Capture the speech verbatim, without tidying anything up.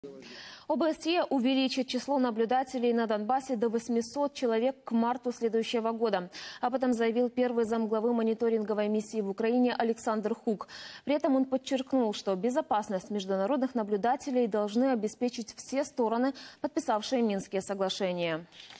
ОБСЕ увеличит число наблюдателей на Донбассе до восьмисот человек к марту следующего года. Об этом заявил первый замглавы мониторинговой миссии в Украине Александр Хук. При этом он подчеркнул, что безопасность международных наблюдателей должны обеспечить все стороны, подписавшие Минские соглашения.